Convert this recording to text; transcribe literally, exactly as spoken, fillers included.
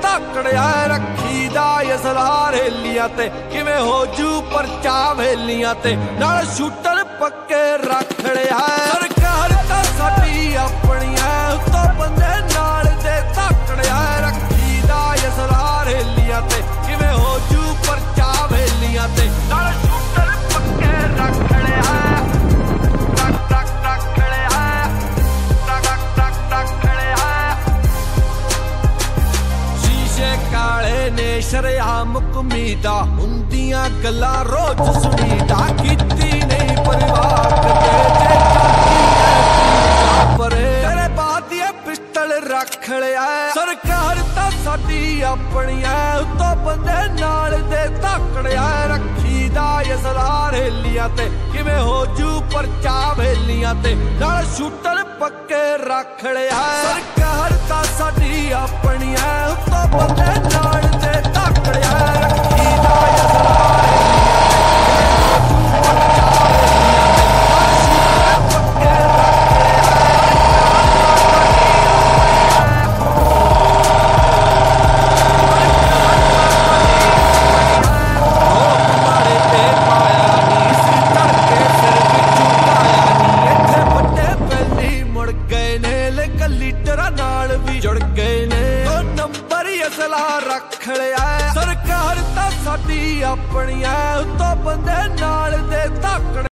ਧਾਕੜਿਆ ਰੱਖੀ ਦਾ ਅਸਲਾ ਰੇਲੀਆਂ ਤੇ ਕਿਵੇਂ ਹੋ ਜੂ ਪਰਚਾ ਵੇਲੀਆਂ ਤੇ ਨਾਲ ਸ਼ੂਟਰ ਪੱਕੇ ਰੱਖ ਲਿਆ ਸਰਕਾਰ ਤਾਂ ਸਾਡੀ ਆਪਣੀਆਂ ਉੱਤੋਂ ਬੰਦੇ ਨਾਲ ਦੇ ਧਾਕੜਿਆ ਰੱਖੀ ਦਾ ਅਸਲਾ ਰੇਲੀਆਂ ਤੇ ਕਿਵੇਂ ਹੋ ਜੂ ਪਰਚਾ ਵੇਲੀਆਂ ਤੇ ਨਾਲ ਸ਼ੂਟਰ ਪੱਕੇ ਰੱਖ ਲਿਆ ਰੱਖ ਰੱਖ ਰੱਖ ਲਿਆ ਰੱਖ ਰੱਖ ਰੱਖ ਲਿਆ ਸ਼ੀਸ਼ੇ ਕਾਲੇ ਨੇ ਸ਼ਰੇਆਮ ਕਮੀਦਾ ਹੁੰਦੀਆਂ ਗੱਲਾਂ ਰੋਜ਼ ਸੁਣੀਦਾ ਕੀਤੀ ਨਹੀਂ ਪਰਵਾਹ ਕਦੇ ਜੇ ਪਰੇ ਤੇਰੇ ਬਾਤ ਇਹ ਪਿਸਟਲ ਰੱਖ ਲਿਆ ਸਰਕਾਰ ਤਾਂ ਸਾਡੀ ਆਪਣੀਆਂ ਉੱਤੋਂ ਬੰਦੇ ਨਾਲ ਦੇ ਧਾਕੜਿਆ ਰੱਖੀ ਦਾ ਅਸਲਾ ਰੇਲੀਆਂ ਤੇ ਕਿਵੇਂ ਹੋ ਜੂ ਪਰਚਾ ਵੇਲੀਆਂ ਤੇ ਨਾਲ ਸ਼ੂਟਰ ਪੱਕੇ ਰੱਖ ਲਿਆ ਸਰਕਾਰ ਤਾਂ ਸਾਡੀ ਆਪਣੀਆਂ ਉੱਤੋਂ ਬੰਦੇ ਨਾਲ ਦੇ ਧਾਕੜਿਆ ਰੱਖੀ ਦਾ ਅਸਲਾ ਜੁੜ ਗਏ ਨੇ ਉਹ ਨੰਬਰ ਅਸਲਾ ਰੱਖ ਲਿਆ ਸਰਕਾਰ ਤਾਂ ਸਾਡੀ ਆਪਣੀਆਂ ਉੱਤੋਂ ਬੰਦੇ ਨਾਲ ਦੇ ਧਾਕੜ